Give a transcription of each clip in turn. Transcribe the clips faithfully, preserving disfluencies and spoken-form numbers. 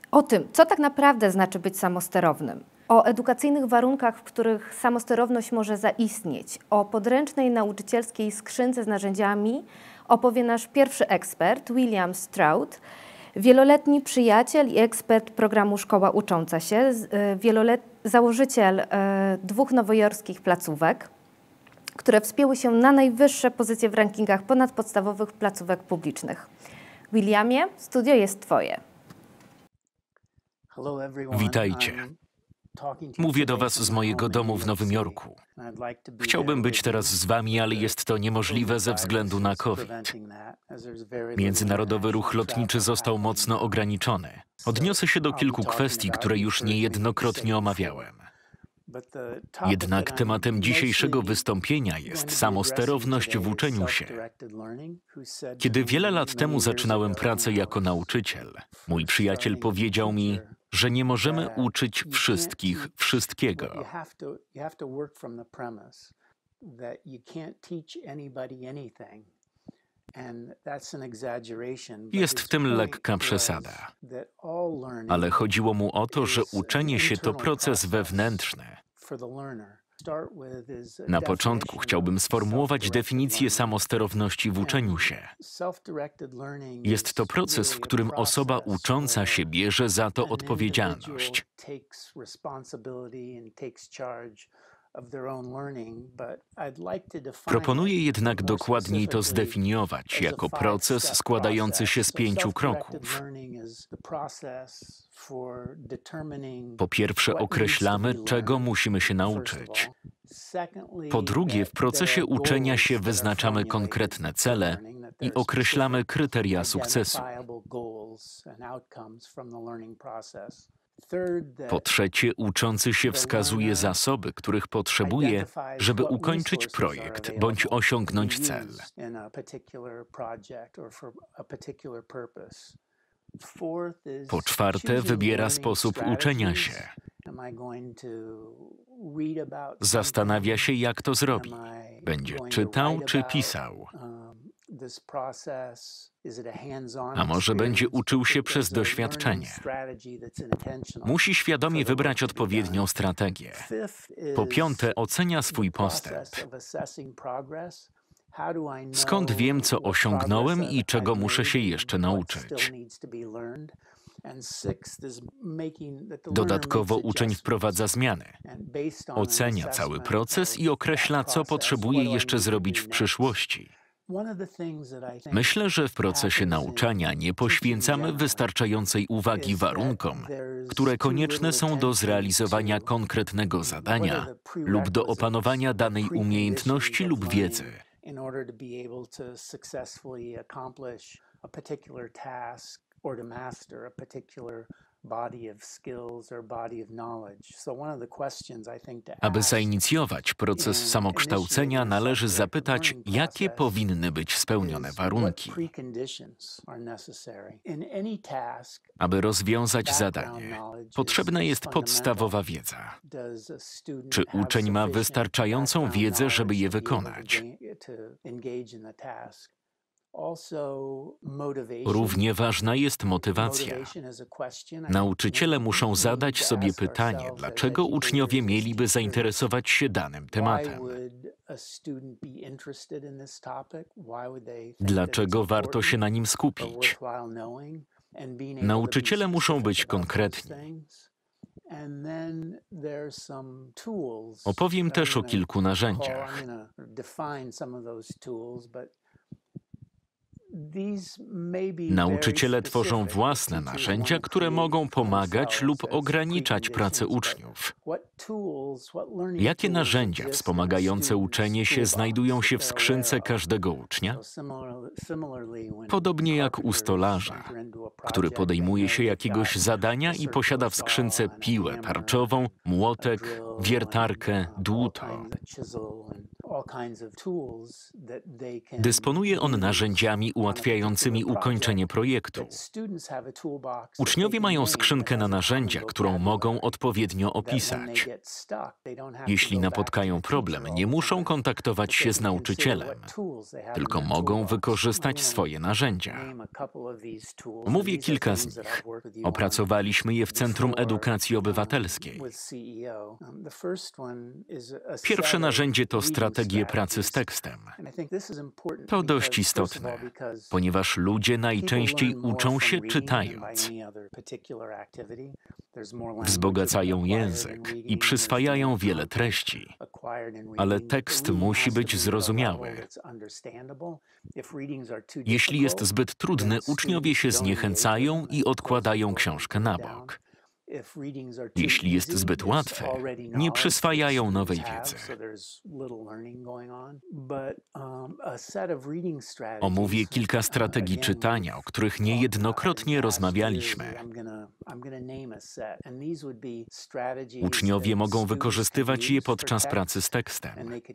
O tym, co tak naprawdę znaczy być samosterownym, o edukacyjnych warunkach, w których samosterowność może zaistnieć, o podręcznej nauczycielskiej skrzynce z narzędziami opowie nasz pierwszy ekspert, William Stroud, wieloletni przyjaciel i ekspert programu Szkoła Ucząca się, wielolet... założyciel e, dwóch nowojorskich placówek, które wspięły się na najwyższe pozycje w rankingach ponadpodstawowych placówek publicznych. Williamie, studio jest Twoje. Witajcie. Mówię do Was z mojego domu w Nowym Jorku. Chciałbym być teraz z Wami, ale jest to niemożliwe ze względu na COVID. Międzynarodowy ruch lotniczy został mocno ograniczony. Odniosę się do kilku kwestii, które już niejednokrotnie omawiałem. Jednak tematem dzisiejszego wystąpienia jest samosterowność w uczeniu się. Kiedy wiele lat temu zaczynałem pracę jako nauczyciel, mój przyjaciel powiedział mi, że nie możemy uczyć wszystkich wszystkiego. Jest w tym lekka przesada. Ale chodziło mu o to, że uczenie się to proces wewnętrzny. Na początku chciałbym sformułować definicję samosterowności w uczeniu się. Jest to proces, w którym osoba ucząca się bierze za to odpowiedzialność. Proponuję jednak dokładniej to zdefiniować jako proces składający się z pięciu kroków. Po pierwsze, określamy, czego musimy się nauczyć. Po drugie, w procesie uczenia się wyznaczamy konkretne cele i określamy kryteria sukcesu. Po trzecie, uczący się wskazuje zasoby, których potrzebuje, żeby ukończyć projekt bądź osiągnąć cel. Po czwarte, wybiera sposób uczenia się. Zastanawia się, jak to zrobi. Będzie czytał czy pisał. A może będzie uczył się przez doświadczenie. Musi świadomie wybrać odpowiednią strategię. Po piąte, ocenia swój postęp. Skąd wiem, co osiągnąłem i czego muszę się jeszcze nauczyć? Dodatkowo uczeń wprowadza zmiany. Ocenia cały proces i określa, co potrzebuje jeszcze zrobić w przyszłości. Myślę, że w procesie nauczania nie poświęcamy wystarczającej uwagi warunkom, które konieczne są do zrealizowania konkretnego zadania lub do opanowania danej umiejętności lub wiedzy. Aby zainicjować proces samokształcenia, należy zapytać, jakie powinny być spełnione warunki. Aby rozwiązać zadanie, potrzebna jest podstawowa wiedza. Czy uczeń ma wystarczającą wiedzę, żeby je wykonać? Równie ważna jest motywacja. Nauczyciele muszą zadać sobie pytanie, dlaczego uczniowie mieliby zainteresować się danym tematem. Dlaczego warto się na nim skupić? Nauczyciele muszą być konkretni. Opowiem też o kilku narzędziach. Nauczyciele tworzą własne narzędzia, które mogą pomagać lub ograniczać pracę uczniów. Jakie narzędzia wspomagające uczenie się znajdują się w skrzynce każdego ucznia? Podobnie jak u stolarza, który podejmuje się jakiegoś zadania i posiada w skrzynce piłę tarczową, młotek, wiertarkę, dłuto. Dysponuje on narzędziami ułatwiającymi ukończenie projektu. Uczniowie mają skrzynkę na narzędzia, którą mogą odpowiednio opisać. Jeśli napotkają problem, nie muszą kontaktować się z nauczycielem, tylko mogą wykorzystać swoje narzędzia. Omówię kilka z nich. Opracowaliśmy je w Centrum Edukacji Obywatelskiej. Pierwsze narzędzie to strategie pracy z tekstem. To dość istotne, ponieważ ludzie najczęściej uczą się czytając. Wzbogacają język i przyswajają wiele treści, ale tekst musi być zrozumiały. Jeśli jest zbyt trudny, uczniowie się zniechęcają i odkładają książkę na bok. Jeśli jest zbyt łatwy, nie przyswajają nowej wiedzy. Omówię kilka strategii czytania, o których niejednokrotnie rozmawialiśmy. Uczniowie mogą wykorzystywać je podczas pracy z tekstem.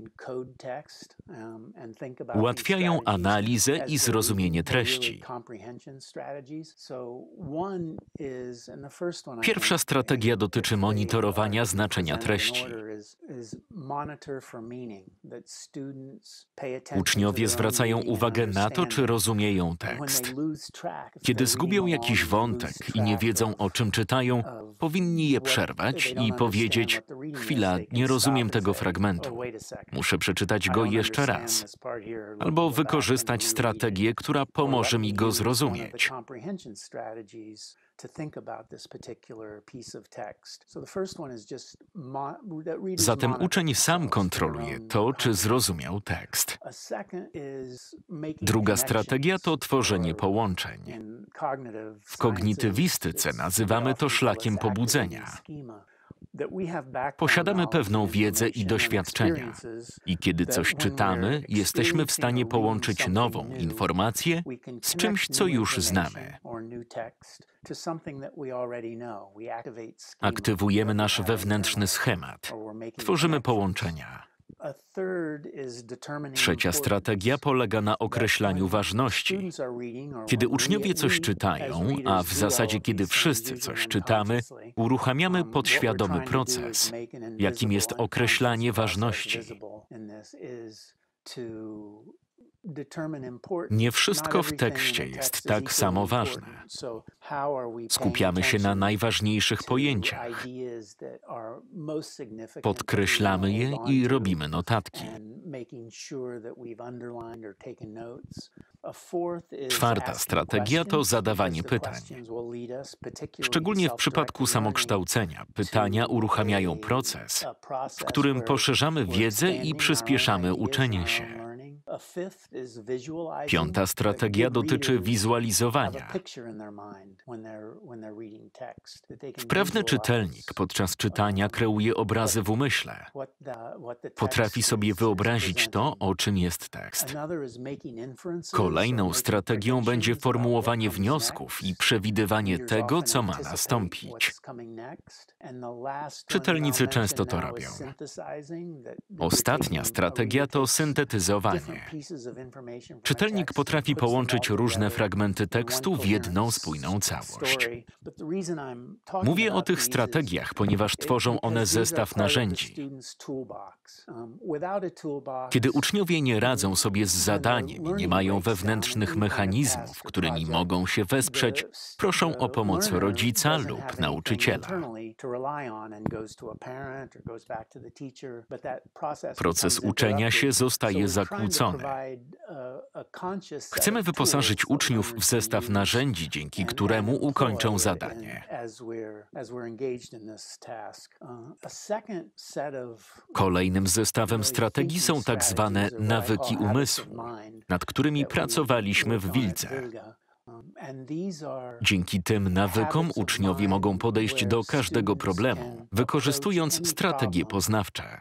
Ułatwiają analizę i zrozumienie treści. Pierwsza strategia dotyczy monitorowania znaczenia treści. Uczniowie zwracają uwagę na to, czy rozumieją tekst. Kiedy zgubią jakiś wątek i nie wiedzą, o czym czytają, powinni je przerwać i powiedzieć: chwila, nie rozumiem tego fragmentu. Muszę przeczytać go jeszcze raz. Albo wykorzystać strategię, która pomoże mi go zrozumieć. Zatem uczeń sam kontroluje to, czy zrozumiał tekst. Druga strategia to tworzenie połączeń. W kognitywistyce nazywamy to szlakiem pobudzenia. Posiadamy pewną wiedzę i doświadczenia i kiedy coś czytamy, jesteśmy w stanie połączyć nową informację z czymś, co już znamy. Aktywujemy nasz wewnętrzny schemat. Tworzymy połączenia. Trzecia strategia polega na określaniu ważności. Kiedy uczniowie coś czytają, a w zasadzie kiedy wszyscy coś czytamy, uruchamiamy podświadomy proces, jakim jest określanie ważności. Nie wszystko w tekście jest tak samo ważne. Skupiamy się na najważniejszych pojęciach. Podkreślamy je i robimy notatki. Czwarta strategia to zadawanie pytań. Szczególnie w przypadku samokształcenia pytania uruchamiają proces, w którym poszerzamy wiedzę i przyspieszamy uczenie się. Piąta strategia dotyczy wizualizowania. Wprawny czytelnik podczas czytania kreuje obrazy w umyśle. Potrafi sobie wyobrazić to, o czym jest tekst. Kolejną strategią będzie formułowanie wniosków i przewidywanie tego, co ma nastąpić. Czytelnicy często to robią. Ostatnia strategia to syntetyzowanie. Czytelnik potrafi połączyć różne fragmenty tekstu w jedną spójną całość. Mówię o tych strategiach, ponieważ tworzą one zestaw narzędzi. Kiedy uczniowie nie radzą sobie z zadaniem i nie mają wewnętrznych mechanizmów, którymi mogą się wesprzeć, proszą o pomoc rodzica lub nauczyciela. Proces uczenia się zostaje zakłócony. Chcemy wyposażyć uczniów w zestaw narzędzi, dzięki któremu ukończą zadanie. Kolejnym zestawem strategii są tak zwane nawyki umysłu, nad którymi pracowaliśmy w Wildze. Dzięki tym nawykom uczniowie mogą podejść do każdego problemu, wykorzystując strategie poznawcze.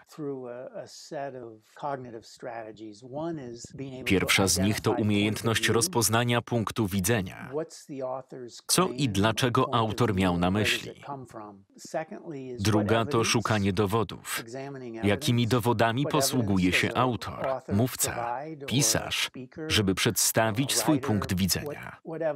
Pierwsza z nich to umiejętność rozpoznania punktu widzenia. Co i dlaczego autor miał na myśli? Druga to szukanie dowodów. Jakimi dowodami posługuje się autor, mówca, pisarz, żeby przedstawić swój punkt widzenia?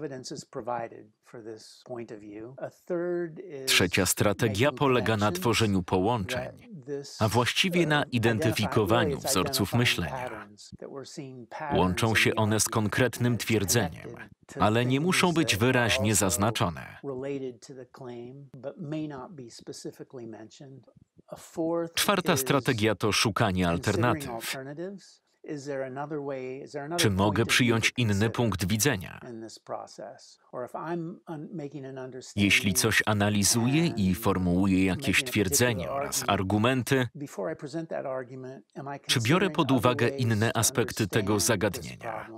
Trzecia strategia polega na tworzeniu połączeń, a właściwie na identyfikowaniu wzorców myślenia. Łączą się one z konkretnym twierdzeniem, ale nie muszą być wyraźnie zaznaczone. Czwarta strategia to szukanie alternatyw. Czy mogę przyjąć inny punkt widzenia? Jeśli coś analizuję i formułuję jakieś twierdzenie oraz argumenty, czy biorę pod uwagę inne aspekty tego zagadnienia?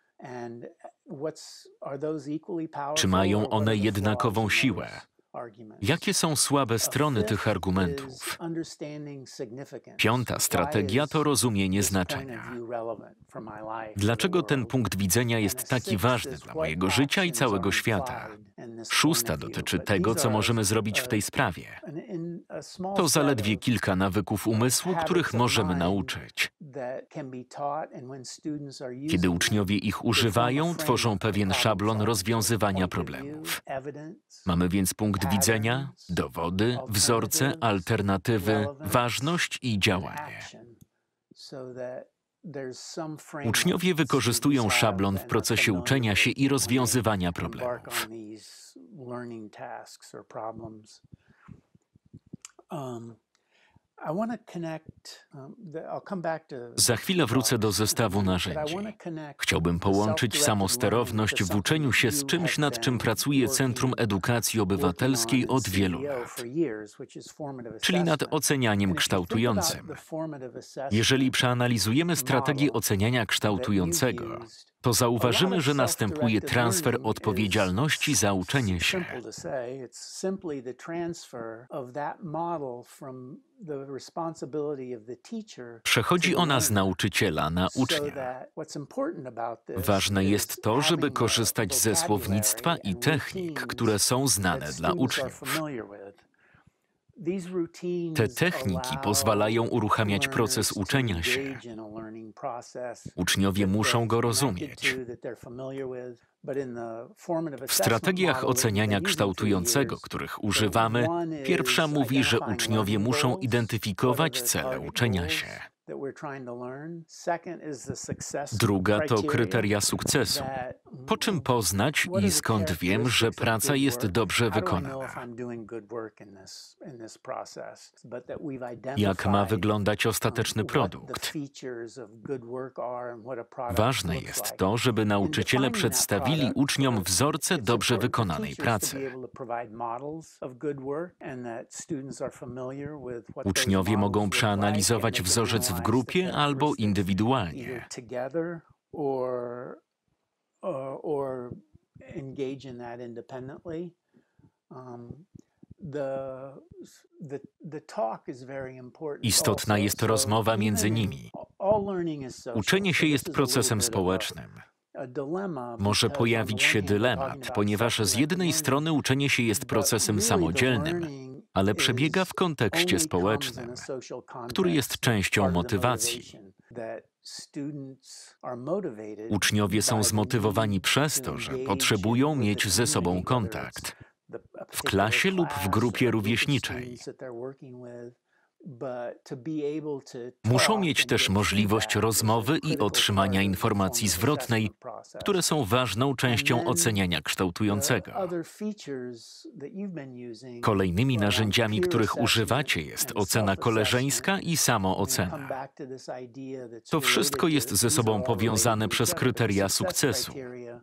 Czy mają one jednakową siłę? Jakie są słabe strony tych argumentów? Piąta strategia to rozumienie znaczenia. Dlaczego ten punkt widzenia jest taki ważny dla mojego życia i całego świata? Szósta dotyczy tego, co możemy zrobić w tej sprawie. To zaledwie kilka nawyków umysłu, których możemy nauczyć. Kiedy uczniowie ich używają, tworzą pewien szablon rozwiązywania problemów. Mamy więc punkt widzenia, dowody, wzorce, alternatywy, ważność i działanie. Uczniowie wykorzystują szablon w procesie uczenia się i rozwiązywania problemów. Za chwilę wrócę do zestawu narzędzi. Chciałbym połączyć samosterowność w uczeniu się z czymś, nad czym pracuje Centrum Edukacji Obywatelskiej od wielu lat, czyli nad ocenianiem kształtującym. Jeżeli przeanalizujemy strategię oceniania kształtującego, to zauważymy, że następuje transfer odpowiedzialności za uczenie się. Przechodzi ona z nauczyciela na ucznia. Ważne jest to, żeby korzystać ze słownictwa i technik, które są znane dla uczniów. Te techniki pozwalają uruchamiać proces uczenia się. Uczniowie muszą go rozumieć. W strategiach oceniania kształtującego, których używamy, pierwsza mówi, że uczniowie muszą identyfikować cele uczenia się. Druga to kryteria sukcesu. Po czym poznać i skąd wiem, że praca jest dobrze wykonana? Jak ma wyglądać ostateczny produkt? Ważne jest to, żeby nauczyciele przedstawili uczniom wzorce dobrze wykonanej pracy. Uczniowie mogą przeanalizować wzorzec w grupie albo indywidualnie. Istotna jest rozmowa między nimi. Uczenie się jest procesem społecznym. Może pojawić się dylemat, ponieważ z jednej strony uczenie się jest procesem samodzielnym, ale przebiega w kontekście społecznym, który jest częścią motywacji. Uczniowie są zmotywowani przez to, że potrzebują mieć ze sobą kontakt w klasie lub w grupie rówieśniczej. Muszą mieć też możliwość rozmowy i otrzymania informacji zwrotnej, które są ważną częścią oceniania kształtującego. Kolejnymi narzędziami, których używacie, jest ocena koleżeńska i samoocena. To wszystko jest ze sobą powiązane przez kryteria sukcesu.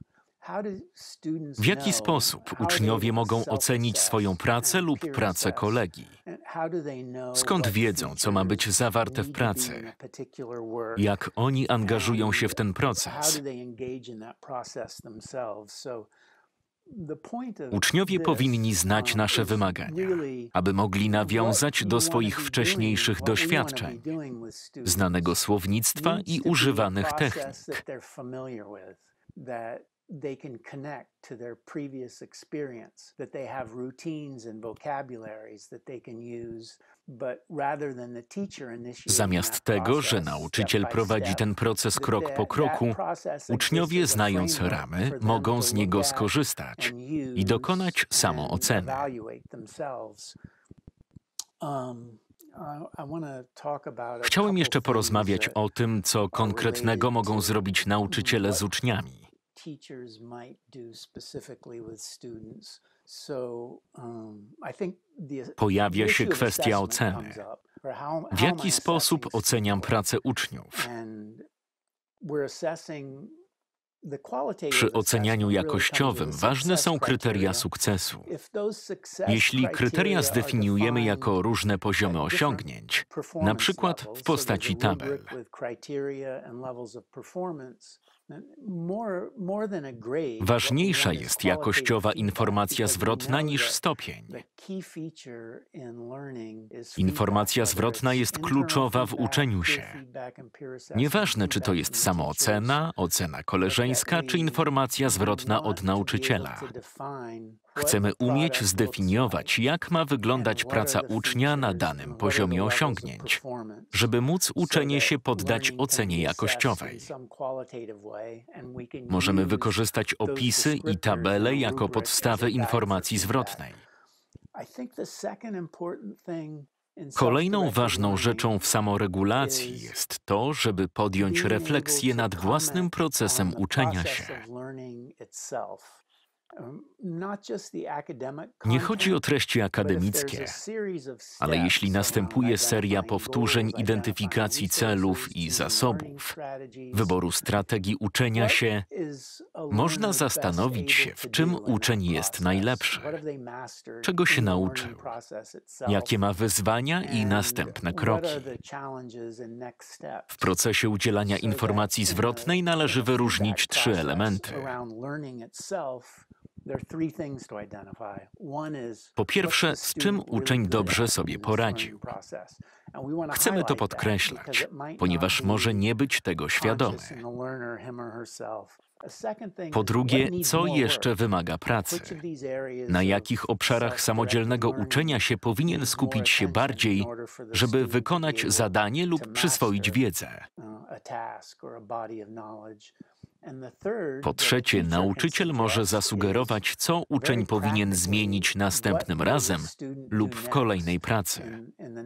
W jaki sposób uczniowie mogą ocenić swoją pracę lub pracę kolegi? Skąd wiedzą, co ma być zawarte w pracy? Jak oni angażują się w ten proces? Uczniowie powinni znać nasze wymagania, aby mogli nawiązać do swoich wcześniejszych doświadczeń, znanego słownictwa i używanych technik. They can connect to their previous experience, that they have routines and vocabularies that they can use, but rather than the teacher initiating Zamiast tego, że nauczyciel prowadzi ten proces krok po kroku, uczniowie, znając ramy, mogą z niego skorzystać i dokonać samooceny. Chciałem jeszcze porozmawiać o tym, co konkretnego mogą zrobić nauczyciele z uczniami. Pojawia się kwestia oceny. W jaki sposób oceniam pracę uczniów? Przy ocenianiu jakościowym ważne są kryteria sukcesu. Jeśli kryteria zdefiniujemy jako różne poziomy osiągnięć, na przykład w postaci tabel, ważniejsza jest jakościowa informacja zwrotna niż stopień. Informacja zwrotna jest kluczowa w uczeniu się. Nieważne, czy to jest samoocena, ocena koleżeńska, czy informacja zwrotna od nauczyciela. Chcemy umieć zdefiniować, jak ma wyglądać praca ucznia na danym poziomie osiągnięć, żeby móc uczenie się poddać ocenie jakościowej. Możemy wykorzystać opisy i tabele jako podstawę informacji zwrotnej. Kolejną ważną rzeczą w samoregulacji jest to, żeby podjąć refleksję nad własnym procesem uczenia się. Nie chodzi o treści akademickie, ale jeśli następuje seria powtórzeń identyfikacji celów i zasobów, wyboru strategii uczenia się, można zastanowić się, w czym uczeń jest najlepszy, czego się nauczył, jakie ma wyzwania i następne kroki. W procesie udzielania informacji zwrotnej należy wyróżnić trzy elementy. Po pierwsze, z czym uczeń dobrze sobie poradził. Chcemy to podkreślać, ponieważ może nie być tego świadomy. Po drugie, co jeszcze wymaga pracy? Na jakich obszarach samodzielnego uczenia się powinien skupić się bardziej, żeby wykonać zadanie lub przyswoić wiedzę? Po trzecie, nauczyciel może zasugerować, co uczeń powinien zmienić następnym razem lub w kolejnej pracy.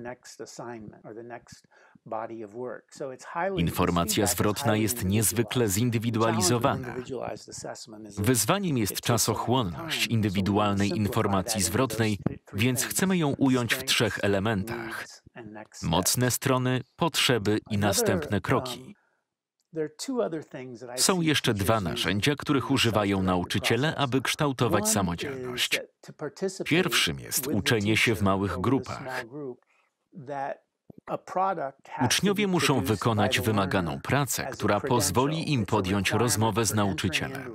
Informacja zwrotna jest niezwykle zindywidualizowana. Wyzwaniem jest czasochłonność indywidualnej informacji zwrotnej, więc chcemy ją ująć w trzech elementach: mocne strony, potrzeby i następne kroki. Są jeszcze dwa narzędzia, których używają nauczyciele, aby kształtować samodzielność. Pierwszym jest uczenie się w małych grupach. Uczniowie muszą wykonać wymaganą pracę, która pozwoli im podjąć rozmowę z nauczycielem.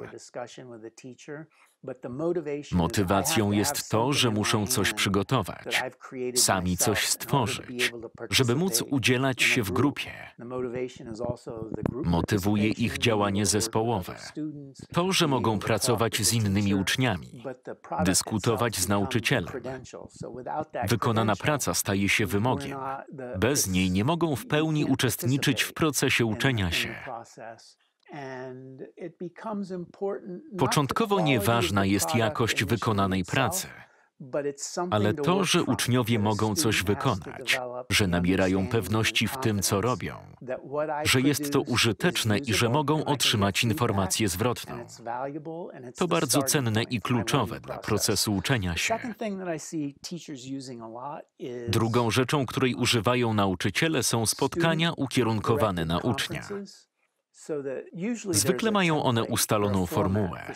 Motywacją jest to, że muszą coś przygotować, sami coś stworzyć, żeby móc udzielać się w grupie. Motywuje ich działanie zespołowe, to, że mogą pracować z innymi uczniami, dyskutować z nauczycielem. Wykonana praca staje się wymogiem. Bez niej nie mogą w pełni uczestniczyć w procesie uczenia się. Początkowo nieważna jest jakość wykonanej pracy, ale to, że uczniowie mogą coś wykonać, że nabierają pewności w tym, co robią, że jest to użyteczne i że mogą otrzymać informację zwrotną, to bardzo cenne i kluczowe dla procesu uczenia się. Drugą rzeczą, której używają nauczyciele, są spotkania ukierunkowane na ucznia. Zwykle mają one ustaloną formułę.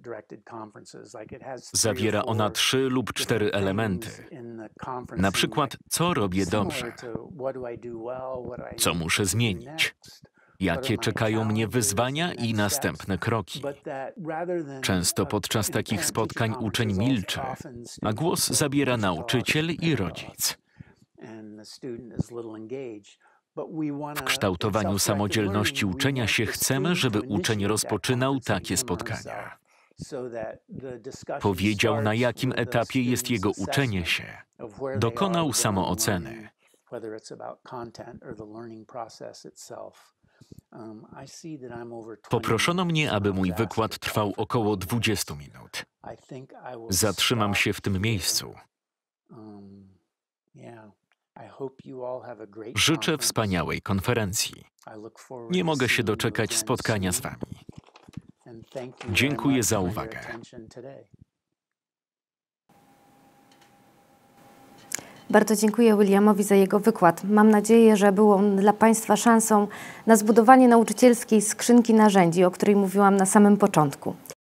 Zawiera ona trzy lub cztery elementy. Na przykład, co robię dobrze, co muszę zmienić, jakie czekają mnie wyzwania i następne kroki. Często podczas takich spotkań uczeń milczy, a głos zabiera nauczyciel i rodzic. W kształtowaniu samodzielności uczenia się chcemy, żeby uczeń rozpoczynał takie spotkania. Powiedział, na jakim etapie jest jego uczenie się. Dokonał samooceny. Poproszono mnie, aby mój wykład trwał około dwudziestu minut. Zatrzymam się w tym miejscu. Życzę wspaniałej konferencji. Nie mogę się doczekać spotkania z Wami. Dziękuję za uwagę. Bardzo dziękuję Williamowi za jego wykład. Mam nadzieję, że był on dla Państwa szansą na zbudowanie nauczycielskiej skrzynki narzędzi, o której mówiłam na samym początku.